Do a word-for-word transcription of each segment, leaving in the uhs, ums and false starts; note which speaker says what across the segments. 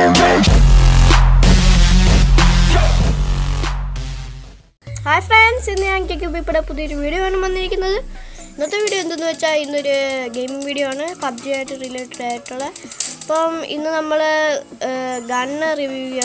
Speaker 1: Hi friends, in the Anki Cubi put up with the video on Monday. Another video in the Nocha in the gaming video on a P U B G related from in the number gun review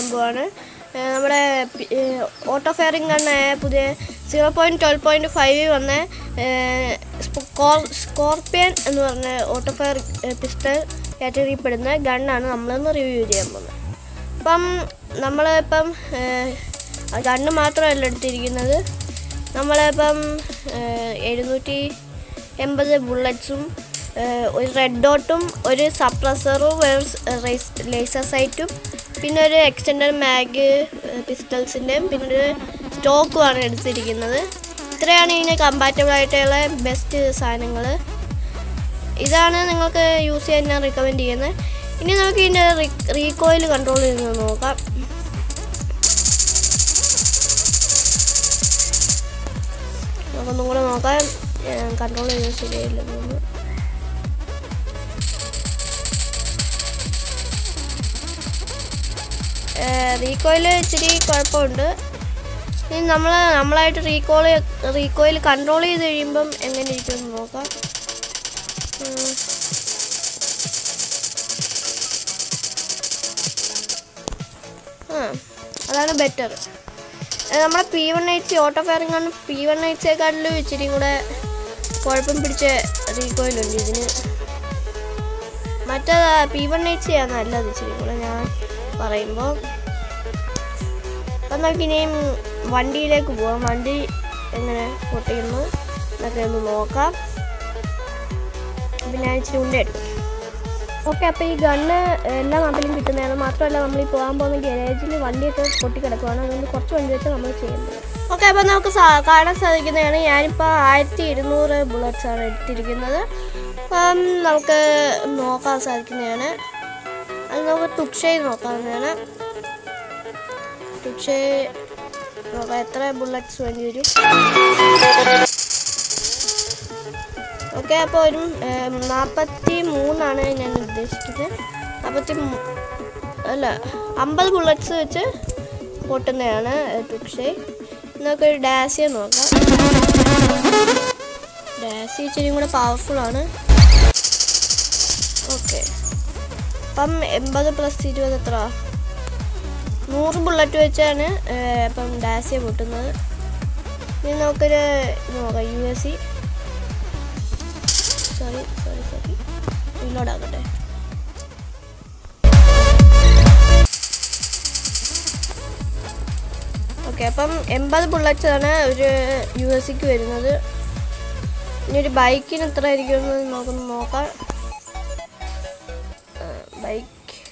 Speaker 1: auto firing gun zero point twelve point five on the Scorpion and auto fire pistol category gun and review. Pum number pum a gun matra electric Namalapam Ednuti Embassy bulletsum red dotum or a suppressor or laser sight pinner extended mag pistols in them, pinner stock one at city another. Three in a compatible best signing. Is an use and recommend in a recoil control in the control recoil chiri കുഴപ്പമുണ്ട് ഇനി നമ്മൾ നമ്മളായിട്ട് recoil recoil control ചെയ്തു കഴിയുമ്പോൾ എങ്ങനെ ഇരിക്കും നോക്കാം ആ അതാണ് ബെറ്റർ നമ്മുടെ P one eighty auto firing ആണ് P one eighty യെക്കാളും ഇച്ചിരി കൂടെ കുഴപ്പം പിടിച്ച recoil ഉണ്ട് ഇതിന് മറ്റേ P one eighty ആണ് നല്ലത് ഇച്ചിരി കൂടെ ഞാൻ പറയുമ്പോൾ അപ്പോൾ നമുക്ക് ഇനിയും വണ്ടിയിലേക്ക് പോകാം വണ്ടി എങ്ങനെ പൊട്ടിക്കുന്നു എന്നൊക്കെ ഒന്ന് നോക്കാം അപ്പോൾ ഞാൻ ഇച്ചിരി ഉണ്ടെടുക്കും ഓക്കെ അപ്പോൾ ഈ ഗണ്ണ് എല്ലാ മാപ്പിലും കിട്ടുന്നതാണ് മാത്രമല്ല നമ്മൾ ഈ പോകാൻ പോകുന്ന ഗാരേജിൽ വണ്ടിയൊക്കെ പൊട്ടിക്കിടക്കുകയാണ് അതുകൊണ്ട് കുറച്ച് വണ്ടി വെച്ച് നമ്മൾ ചെയ്യുന്നത് ഓക്കെ അപ്പോൾ നമുക്ക് കാണാൻ സാധിക്കുന്നതാണ് ഞാനിപ്പോൾ ആയിരത്തി ഇരുന്നൂറ് ബുള്ളറ്റ്സാണ് എടുത്തിരിക്കുന്നത് അപ്പം നമുക്ക് നോക്കാൻ സാധിക്കുന്നതാണ് അത് നമുക്ക് തുക്ഷേ നോക്കാവുന്നതാണ് തുക്ഷേ നോക്കാം എത്ര ബുള്ളറ്റ്സ് വേണ്ടി വരും ഓക്കെ അപ്പോൾ ഒരു നാൽപ്പത്തി മൂന്നാണ് ഞാൻ ഉദ്ദേശിക്കുന്നത് നാൽപ്പത്തി അല്ല അമ്പത് ബുള്ളറ്റ്സ് വെച്ച് പൊട്ടുന്നതാണ് തുക്ഷേ നമുക്കൊരു ഡാസിയെ നോക്കാം ഡാസി ഇച്ചിരി കൂടെ പവർഫുള്ളാണ് ഓക്കെ അപ്പം എൺപത് പ്ലസ് ഇരുപത് എത്ര നൂറ് ബുള്ളറ്റ് വെച്ചാണ് അപ്പം ഡാസിയെ പൊട്ടുന്നത് ഇനി നമുക്കൊരു നോക്കാം U S C sorry sorry sorry reload ആകട്ടെ ഓക്കെ അപ്പം എൺപത് ബുള്ളറ്റ്സാണ് ഒരു യു എസ് സിക്ക് വരുന്നത് ഇനി ഒരു ബൈക്കിന് എത്ര ആയിരിക്കും നോക്കുന്നു നോക്കാം ബൈക്ക്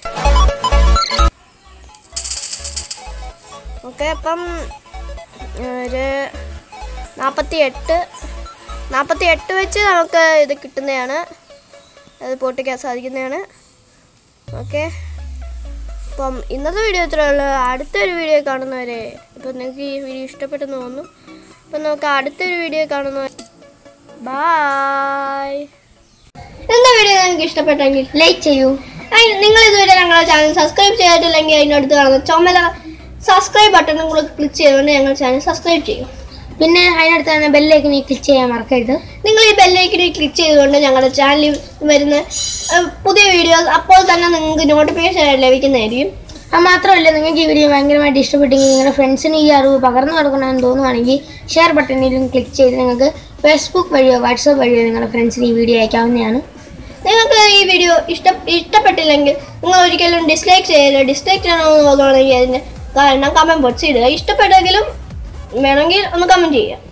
Speaker 1: ഓക്കെ അപ്പം ഒരു നാൽപ്പത്തി എട്ട് നാൽപ്പത്തി എട്ട് വെച്ച് നമുക്ക് ഇത് കിട്ടുന്നതാണ് അത് പൊട്ടിക്കാൻ സാധിക്കുന്നതാണ് ഓക്കെ അപ്പം ഇന്നത്തെ വീഡിയോ ഇത്രയേ ഉള്ളൂ അടുത്തൊരു വീഡിയോ കാണുന്നവരെ ഇപ്പം നിങ്ങൾക്ക് ഈ വീഡിയോ ഇഷ്ടപ്പെട്ടെന്ന് തോന്നുന്നു അപ്പം നമുക്ക് അടുത്തൊരു വീഡിയോ കാണുന്നവരെ ബൈ ഇന്നത്തെ വീഡിയോ നിങ്ങൾക്ക് ഇഷ്ടപ്പെട്ടെങ്കിൽ ലൈക്ക് ചെയ്യൂ നിങ്ങൾ ഇതുവരെ ഞങ്ങളുടെ ചാനൽ സബ്സ്ക്രൈബ് ചെയ്തിട്ടില്ലെങ്കിൽ അതിനടുത്ത് കാണുന്ന ചുമല സബ്സ്ക്രൈബ് ബട്ടണും കൂടെ ക്ലിക്ക് ചെയ്തുകൊണ്ട് ഞങ്ങളുടെ ചാനൽ സബ്സ്ക്രൈബ് ചെയ്യും പിന്നെ അതിനടുത്ത് തന്നെ ബെല്ലൈക്കൺ ക്ലിക്ക് ചെയ്യാൻ മറക്കരുത് നിങ്ങൾ ഈ ബെല്ലൈക്കൺ ക്ലിക്ക് ചെയ്തുകൊണ്ട് ഞങ്ങളുടെ ചാനലിൽ വരുന്ന പുതിയ വീഡിയോസ് അപ്പോൾ തന്നെ നിങ്ങൾക്ക് നോട്ടിഫിക്കേഷൻ ലഭിക്കുന്നതായിരിക്കും അത് മാത്രമല്ല നിങ്ങൾക്ക് ഈ വീഡിയോ ഭയങ്കരമായിട്ട് ഇഷ്ടപ്പെട്ടെങ്കിൽ നിങ്ങളുടെ ഫ്രണ്ട്സിന് ഈ അറിവ് പകർന്നു കൊടുക്കണമെന്ന് തോന്നുവാണെങ്കിൽ ഷെയർ ബട്ടണിലും ക്ലിക്ക് ചെയ്ത് നിങ്ങൾക്ക് ഫേസ്ബുക്ക് വഴിയോ വാട്സാപ്പ് വഴിയോ നിങ്ങളുടെ ഫ്രണ്ട്സിന് ഈ വീഡിയോ അയക്കാവുന്നതാണ് നിങ്ങൾക്ക് ഈ വീഡിയോ ഇഷ്ട ഇഷ്ടപ്പെട്ടില്ലെങ്കിൽ നിങ്ങൾ ഒരിക്കലും ഡിസ്ലൈക്ക് ചെയ്യരുത് ഡിസ്ലൈക്ക് ചെയ്യണമെന്ന് നോക്കുകയാണെങ്കിൽ അതിന് കാരണം കമൻറ്റ് ബോക്സിൽ ഇടുക ഇഷ്ടപ്പെട്ടെങ്കിലും വേണമെങ്കിൽ ഒന്ന് കമൻറ്റ് ചെയ്യുക